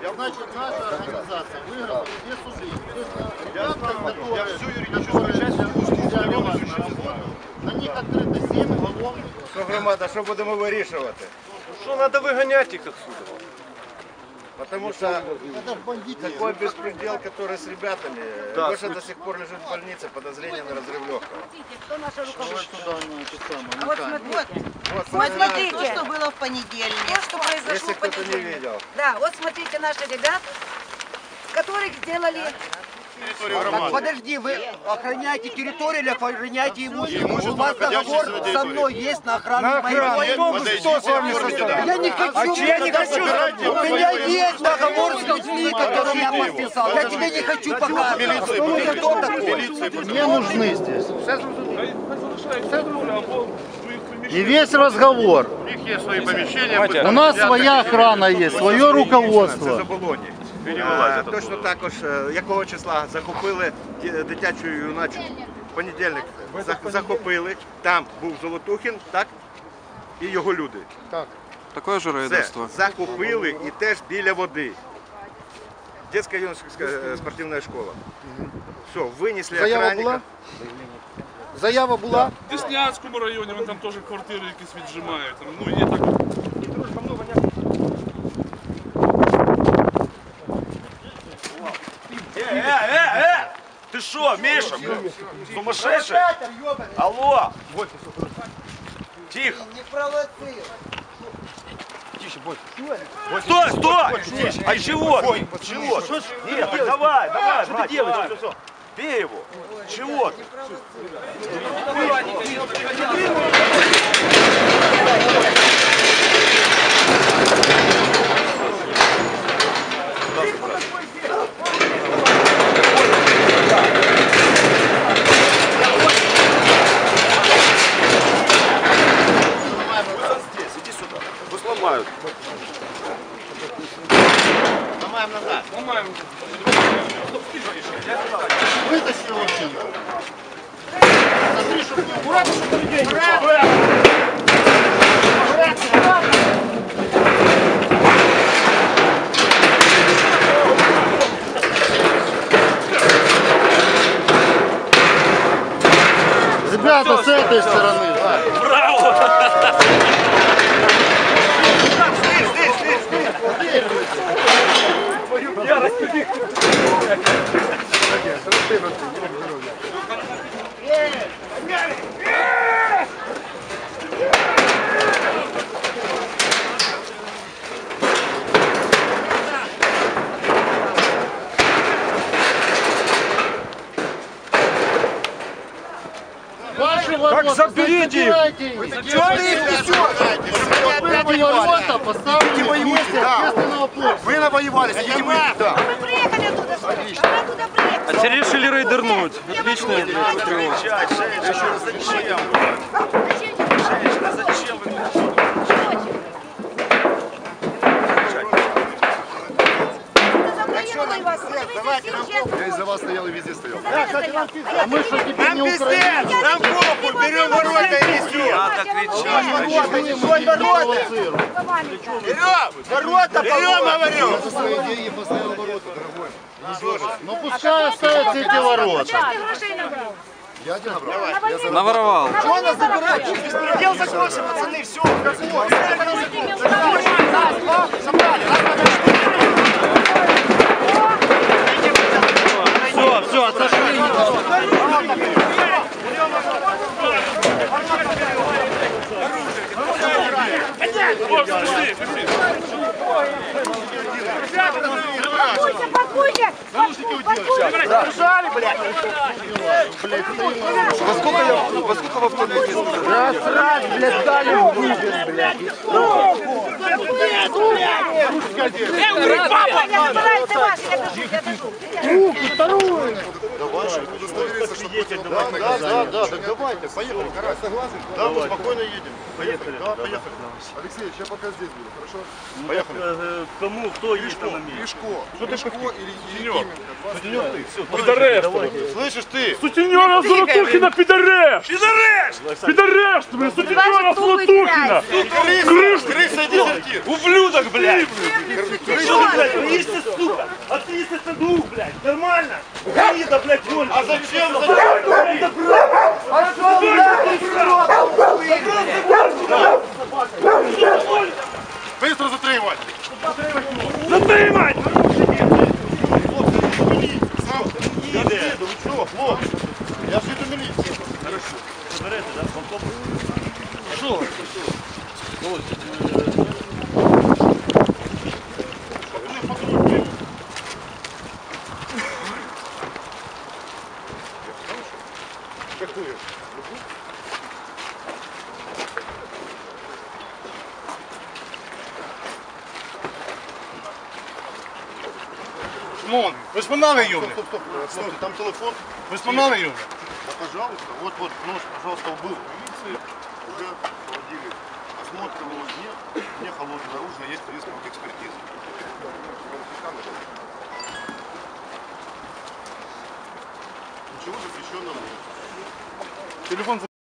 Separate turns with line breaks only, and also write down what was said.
Значит, наша организация выиграла все суды.
Я всю юридическую часть
на них открыто 7 уголовных.
Що громада, що будемо вирішувати?
Що треба виганяти їх отсюда?
Потому что такой беспредел, который с ребятами.
Да,
Гоша до сих пор лежит в больнице, подозрение на разрыв легкого.
Вот смотрите, что было в понедельник, что произошло
Если
в
кто-то не
понедельник.
видел.
Да, вот смотрите наши ребят, которых сделали...
Так, подожди, вы охраняете территорию или охраняете имущество? У вас договор со мной есть на охрану моего.
Кто с вами состоит?
Я не хочу. Я не хочу. У меня есть договор с людьми, который я подписал. Я тебе не хочу показывать. Кто такой?
Не нужны здесь. И весь разговор.
У них есть свои помещения.
У нас своя охрана есть, свое руководство.
Точно також, якого числа захопили дитячу і юначу. Понедільник захопили, там був Золотухін, так? І його люди.
Так.
Такое же
Все,
рейдерство.
захопили і теж біля води. Детська юношеская спортивна школа. Все, винесли
Заява
охранника.
була? Заява була?
В Деснянському районі, вони там теж квартири якісь віджимають. Ну, є так.
Ты шо, Миша? Сумасшедший? Алло! Тихо!
Не провоцируй.
Стой, стой! А чего? Чего? Нет, давай, давай, брат, давай. Бей его! Чего ты? Иди сюда. Вы сломают.
Ломаем назад.
Вытащи его отсюда. Смотри, чтобы не аккуратно, чтобы людей не Ребята, с этой стороны.
Так заберите их!
Чего ты их несешь?
Эти ворота поставлены в месте общественного пользования.
Вы навоевались, идите вы. Да.
Мы приехали оттуда, мы оттуда приехали.
А те решили рейдернуть. Отличная патриот.
Зачем?
Зачем вы?
Я из-за вас стоял и везде стоял.
А мы что, теперь не Украина?
Нам голову, берем ворота и несем.
Надо кричать.
Ворота, берем, говорю.
За свои деньги поставил ворота, дорогой. Ну пускай оставятся эти ворота.
Я один набрал.
Наворовал.
Чего нас забирать?
Беспредел закончен, пацаны, все.
Все, отошли.
Держали, блядь.
Во сколько в автомобиле?
Раз, блядь, дали в Губин, блядь.
Папа, я забираю, это ваше, я держу.
Руку, вторую.
Давай, чтобы удостовериться, что
10 давай.
Да, так давайте, поехали. Согласен? Да, мы спокойно едем.
Поехали.
Да, поехали. Алексей, я пока здесь буду, хорошо?
Поехали. Кому, кто есть там на месте?
Лешко. Что ты Лешко или Еременко?
Пидорес!
Слышишь ты?
Сутенера Золотухина, пидорес!
Пидорес!
Пидорес, ты, блин, сутенера Золотухина!
Крыса дезертир.
Ублюдок, блядь! Что ты, блядь, боишься, сука? Отлично на двух, блядь! Нормально? Гнида, блядь, вон!
А зачем? Быстро затримать.
Затримать!
Я еду, вы что, хлопцы? Я же иду милицию.
Заберете, да? Полком?
Что? Какую?
Шмон, ви ж помали її?
Стоп, смотри, там телефон.
Ви ж помали її?
Да, пожалуйста, вот, нож, пожалуйста, был в милиции, уже проводили осмотр, не холодное оружие, есть признак экспертизы. Ничего запрещенного нет.
Телефон